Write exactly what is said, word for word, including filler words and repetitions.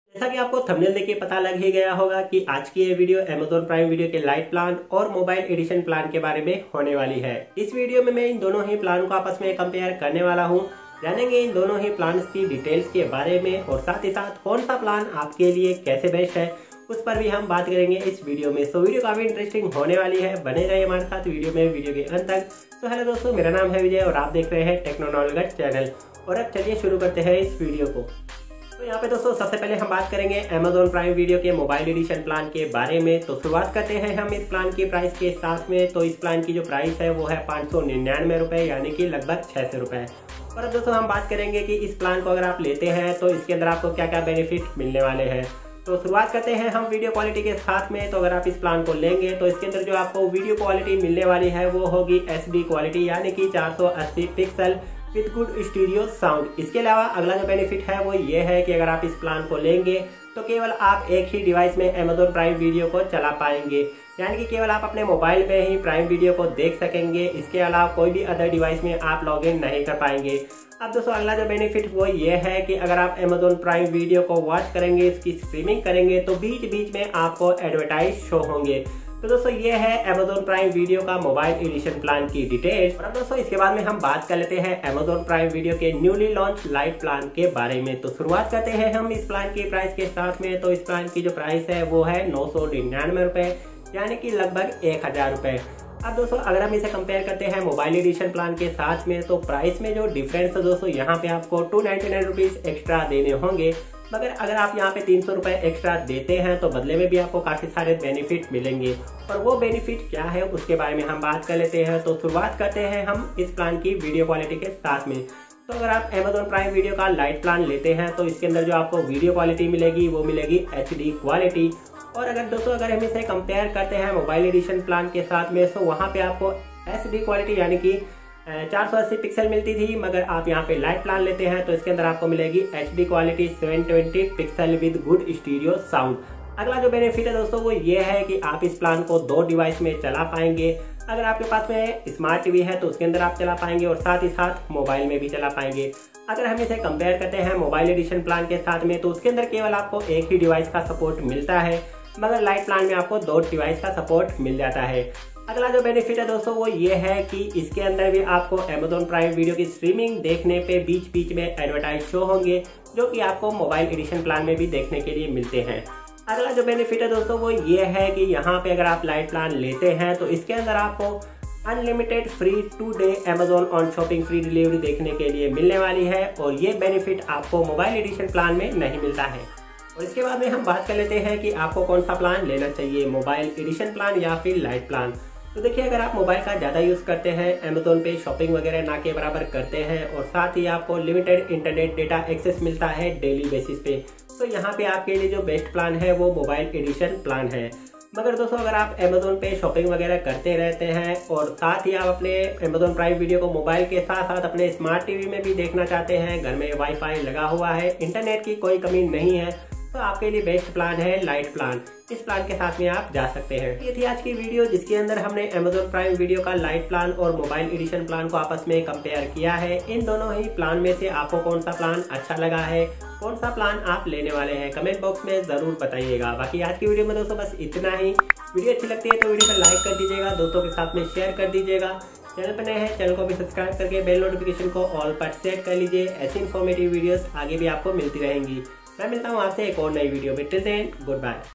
जैसा कि आपको थंबनेल देख के पता लग ही गया होगा कि आज की ये वीडियो अमेजॉन प्राइम वीडियो के लाइट प्लान और मोबाइल एडिशन प्लान के बारे में होने वाली है। इस वीडियो में मैं इन दोनों ही प्लान को आपस में कंपेयर करने वाला हूँ। जानेंगे इन दोनों ही प्लान्स की डिटेल्स के बारे में और साथ ही साथ कौन सा प्लान आपके लिए कैसे बेस्ट है उस पर भी हम बात करेंगे इस वीडियो में। सो वीडियो काफी इंटरेस्टिंग होने वाली है, बने रहिए हमारे साथ वीडियो में वीडियो के अंत तक। तो हेलो दोस्तों, मेरा नाम है विजय और आप देख रहे हैं टेक्नोनॉलेज चैनल। और अब चलिए शुरू करते हैं इस वीडियो को। तो यहाँ पे दोस्तों सबसे पहले हम बात करेंगे अमेजॉन प्राइम वीडियो के मोबाइल एडिशन प्लान के बारे में। तो शुरुआत करते हैं हम इस प्लान की प्राइस के साथ में। तो इस प्लान की जो प्राइस है वो है पाँच सौ निन्यानवे रुपए, यानी कि लगभग छह सौ रुपए। और अब दोस्तों हम बात करेंगे कि इस प्लान को अगर आप लेते हैं तो इसके अंदर आपको क्या क्या बेनिफिट मिलने वाले हैं। तो शुरुआत करते हैं हम वीडियो क्वालिटी के साथ में। तो अगर आप इस प्लान को लेंगे तो इसके अंदर जो आपको वीडियो क्वालिटी मिलने वाली है वो होगी एच डी क्वालिटी, यानी कि चार सौ अस्सी pixel with good stereo sound. इसके अलावा अगला जो बेनिफिट है वो ये है कि अगर आप इस प्लान को लेंगे तो केवल आप एक ही डिवाइस में अमेजॉन प्राइम वीडियो को चला पाएंगे, यानी कि केवल आप अपने मोबाइल में ही प्राइम वीडियो को देख सकेंगे। इसके अलावा कोई भी अदर डिवाइस में आप लॉग इन नहीं कर पाएंगे। अब दोस्तों अगला जो बेनिफिट वो ये है कि अगर आप अमेजॉन प्राइम वीडियो को वॉच करेंगे, इसकी स्ट्रीमिंग करेंगे तो बीच बीच में आपको एडवर्टाइज शो होंगे। तो दोस्तों ये है अमेजॉन प्राइम वीडियो का मोबाइल एडिशन प्लान की डिटेल्स। और अब दोस्तों इसके बाद में हम बात कर लेते हैं अमेजॉन प्राइम वीडियो के न्यूली लॉन्च लाइट प्लान के बारे में। तो शुरुआत करते हैं हम इस प्लान की प्राइस के साथ में। तो इस प्लान की जो प्राइस है वो है नौ सौ निन्यानवे रुपए, यानी कि लगभग एक हजार रुपए। अब दोस्तों अगर हम इसे कंपेयर करते हैं मोबाइल एडिशन प्लान के साथ में तो प्राइस में जो डिफरेंस है दोस्तों, यहाँ पे आपको two ninety nine rupees extra देने होंगे। मगर अगर आप यहाँ पे तीन सौ रुपए एक्स्ट्रा देते हैं तो बदले में भी आपको काफी सारे बेनिफिट मिलेंगे। और वो बेनिफिट क्या है उसके बारे में हम बात कर लेते हैं। तो शुरुआत करते हैं हम इस प्लान की वीडियो क्वालिटी के साथ में। तो अगर आप अमेजॉन प्राइम वीडियो का लाइट प्लान लेते हैं तो इसके अंदर जो आपको वीडियो क्वालिटी मिलेगी वो मिलेगी एच डी क्वालिटी। और अगर दोस्तों अगर हम इसे कंपेयर करते हैं मोबाइल एडिशन प्लान के साथ में तो वहाँ पे आपको एच डी क्वालिटी यानी कि चार सौ अस्सी पिक्सल मिलती थी, मगर आप यहाँ पे लाइट प्लान लेते हैं तो इसके अंदर आपको मिलेगी H D quality seven twenty pixel with good stereo sound. अगला जो बेनिफिट है दोस्तों वो ये है कि आप इस प्लान को दो डिवाइस में चला पाएंगे। अगर आपके पास में स्मार्ट टीवी है तो उसके अंदर आप चला पाएंगे और साथ ही साथ मोबाइल में भी चला पाएंगे। अगर हम इसे कंपेयर करते हैं मोबाइल एडिशन प्लान के साथ में तो उसके अंदर केवल आपको एक ही डिवाइस का सपोर्ट मिलता है, मगर लाइट प्लान में आपको दो डिवाइस का सपोर्ट मिल जाता है। अगला जो बेनिफिट है दोस्तों वो ये है कि इसके अंदर भी आपको अमेजॉन प्राइम वीडियो की स्ट्रीमिंग देखने पे बीच बीच में एडवर्टाइज शो होंगे, जो कि आपको मोबाइल एडिशन प्लान में भी देखने के लिए मिलते हैं। अगला जो बेनिफिट है दोस्तों वो ये है कि यहाँ पे अगर आप लाइट प्लान लेते हैं तो इसके अंदर आपको unlimited free two day Amazon on shopping free delivery देखने के लिए मिलने वाली है। और ये बेनिफिट आपको मोबाइल एडिशन प्लान में नहीं मिलता है। और इसके बाद में हम बात कर लेते हैं कि आपको कौन सा प्लान लेना चाहिए, मोबाइल एडिशन प्लान या फिर लाइट प्लान। तो देखिए अगर आप मोबाइल का ज़्यादा यूज़ करते हैं, अमेजोन पे शॉपिंग वगैरह ना के बराबर करते हैं और साथ ही आपको लिमिटेड इंटरनेट डेटा एक्सेस मिलता है डेली बेसिस पे, तो यहाँ पे आपके लिए जो बेस्ट प्लान है वो मोबाइल एडिशन प्लान है। मगर दोस्तों अगर आप अमेजोन पे शॉपिंग वगैरह करते रहते हैं और साथ ही आप अपने अमेजोन प्राइम वीडियो को मोबाइल के साथ साथ अपने स्मार्ट टीवी में भी देखना चाहते हैं, घर में वाईफाई लगा हुआ है, इंटरनेट की कोई कमी नहीं है, तो आपके लिए बेस्ट प्लान है लाइट प्लान। इस प्लान के साथ में आप जा सकते हैं। ये थी आज की वीडियो जिसके अंदर हमने अमेजॉन प्राइम वीडियो का लाइट प्लान और मोबाइल एडिशन प्लान को आपस में कंपेयर किया है। इन दोनों ही प्लान में से आपको कौन सा प्लान अच्छा लगा है, कौन सा प्लान आप लेने वाले हैं, कमेंट बॉक्स में जरूर बताइएगा। बाकी आज की वीडियो में दोस्तों बस इतना ही। वीडियो अच्छी लगती है तो वीडियो को लाइक कर दीजिएगा, दोस्तों के साथ में शेयर कर दीजिएगा। चैनल पर नए हैं चैनल को भी सब्सक्राइब करके बेल नोटिफिकेशन को ऑल पर सेट कर लीजिए। ऐसी इन्फॉर्मेटिव वीडियोस आगे भी आपको मिलती रहेंगी। मैं मिलता हूँ आपसे एक और नई वीडियो में। Till then good bye.